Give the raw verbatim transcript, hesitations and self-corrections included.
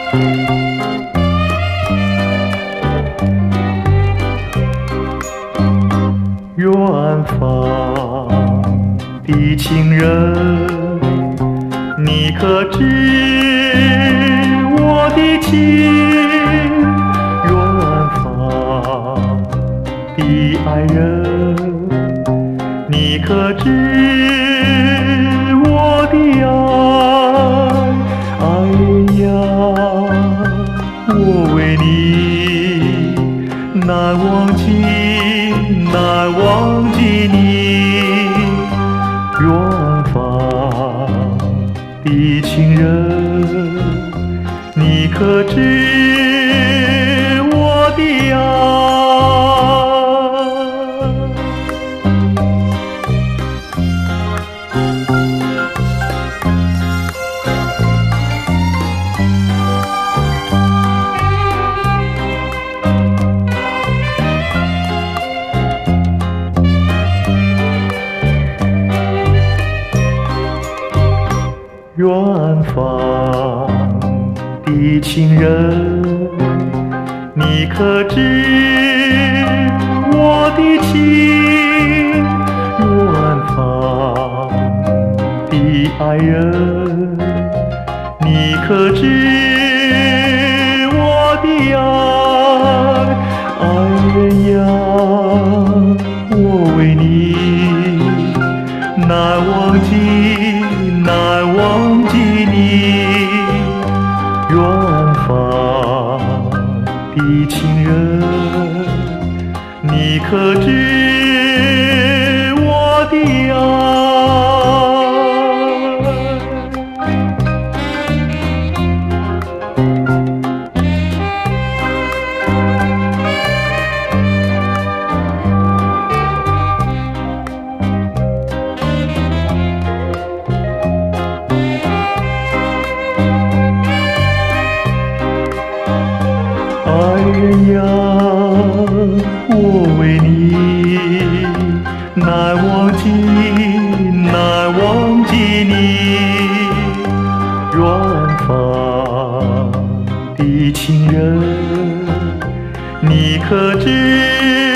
远方的情人，你可知我的情？远方的爱人，你可知我的爱？哎呀，我为你难忘记，难忘记你。远方的情人，你可知我的爱？远方的情人，你可知我的情？远方的爱人，你可知我的爱？哎呀，我为你难忘记，难忘记你。远方的情人，你可知我的爱？哎呀，我为你难忘记，难忘记你。远方的情人，你可知